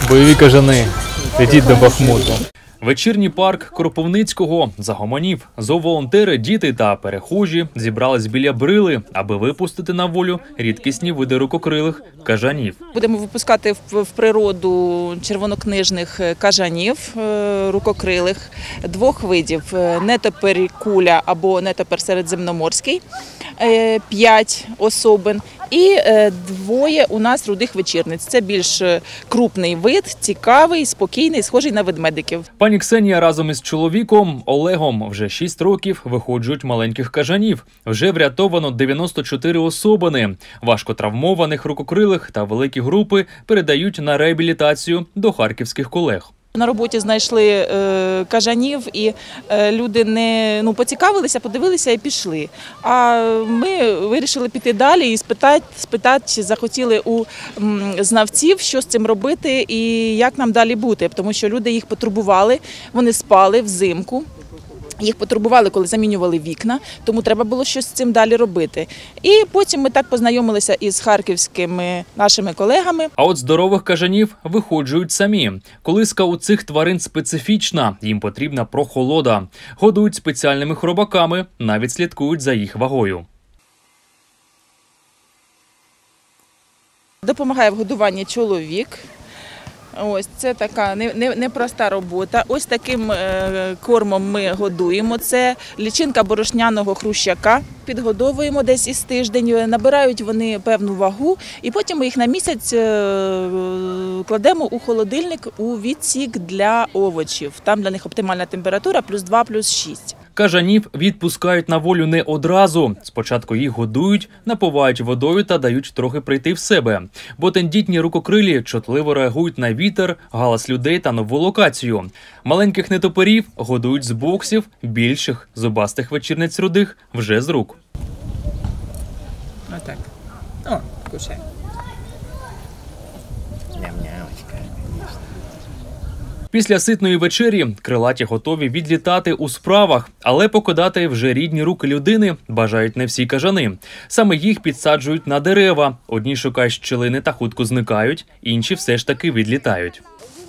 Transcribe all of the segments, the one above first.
Бойові кажани, летіть до Бахмуту. Вечірній парк Кропивницького загомонів. Зооволонтери, діти та перехожі зібрались біля брили, аби випустити на волю рідкісні види рукокрилих кажанів. Будемо випускати в природу червонокнижних кажанів рукокрилих двох видів – нетопир куля або нетопир середземноморський, 5 особин. І 2 у нас рудих вечірниць. Це більш крупний вид, цікавий, спокійний, схожий на ведмедиків. Пані Ксенія разом із чоловіком Олегом вже 6 років виходжують маленьких кажанів. Вже врятовано 94 особини. Важкотравмованих рукокрилих та великі групи передають на реабілітацію до харківських колег. На роботі знайшли кажанів, і люди поцікавилися, подивилися і пішли. А ми вирішили піти далі і спитати, чи захотіли у знавців, що з цим робити і як нам далі бути. Тому що люди їх потурбували, вони спали взимку. Їх потурбували, коли замінювали вікна, тому треба було щось з цим далі робити. І потім ми так познайомилися із харківськими нашими колегами. А от здорових кажанів виходжують самі. Колиска у цих тварин специфічна, їм потрібна прохолода. Годують спеціальними хробаками, навіть слідкують за їх вагою. Допомагає в годуванні чоловік. Ось це така непроста робота. Ось таким кормом ми годуємо. Це личинка борошняного хрущака. Підгодовуємо десь із тиждень. Набирають вони певну вагу, і потім ми їх на місяць кладемо у холодильник у відсік для овочів. Там для них оптимальна температура +2, +6. Кажанів відпускають на волю не одразу. Спочатку їх годують, напувають водою та дають трохи прийти в себе. Бо тендітні рукокрилі чутливо реагують на вітер, галас людей та нову локацію. Маленьких нетопирів годують з боксів, більших зубастих вечірниць рудих вже з рук. Отак. О, кушай. Після ситної вечері крилаті готові відлітати у справах, але покидати вже рідні руки людини бажають не всі кажани. Саме їх підсаджують на дерева. Одні шукають щілини та хутко зникають, інші все ж таки відлітають.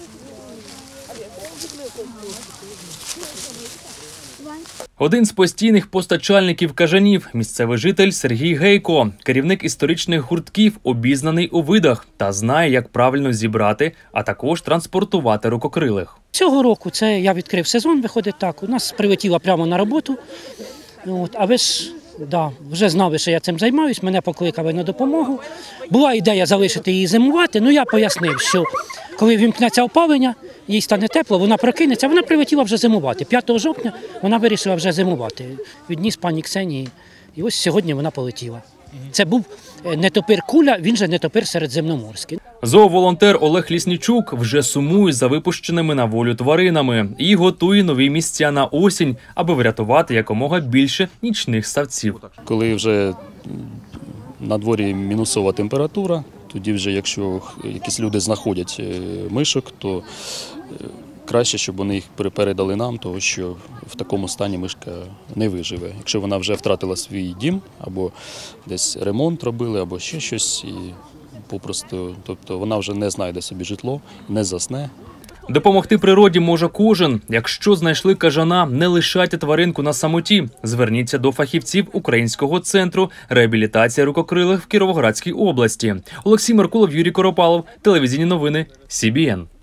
Один з постійних постачальників кажанів – місцевий житель Сергій Гейко. Керівник історичних гуртків, обізнаний у видах та знає, як правильно зібрати, а також транспортувати рукокрилих. Цього року це я відкрив сезон, виходить так. У нас прилетіла прямо на роботу. А ви ж вже знали, що я цим займаюсь, мене покликали на допомогу. Була ідея залишити її зимувати, я пояснив, що коли вімкнеться опалення, їй стане тепло, вона прокинеться, вона прилетіла вже зимувати. 5 жовтня вона вирішила вже зимувати. Відніс пані Ксенії, і ось сьогодні вона полетіла. Це був нетопир куля, він же нетопир середземноморський. Зооволонтер Олег Ліснічук вже сумує за випущеними на волю тваринами і готує нові місця на осінь, аби врятувати якомога більше нічних ссавців. Коли вже на дворі мінусова температура, тоді вже якщо якісь люди знаходять мишок, то краще, щоб вони їх передали нам, тому що в такому стані мишка не виживе. Якщо вона вже втратила свій дім, або десь ремонт робили, або ще щось, і попросту, тобто вона вже не знайде собі житло, не засне. Допомогти природі може кожен. Якщо знайшли кажана, не лишайте тваринку на самоті. Зверніться до фахівців Українського центру реабілітації рукокрилих в Кіровоградській області. Олексій Меркулов, Юрій Коропалов, телевізійні новини, СІБІН.